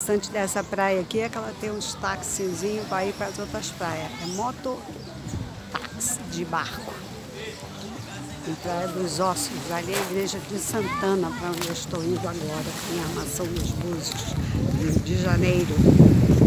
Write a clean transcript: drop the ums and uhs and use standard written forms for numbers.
O interessante dessa praia aqui é que ela tem uns taxizinhos para ir para as outras praias. É mototáxi de barco. Em Praia dos Ossos, ali é a igreja de Santana, para onde eu estou indo agora, em Armação dos Búzios, Rio de Janeiro.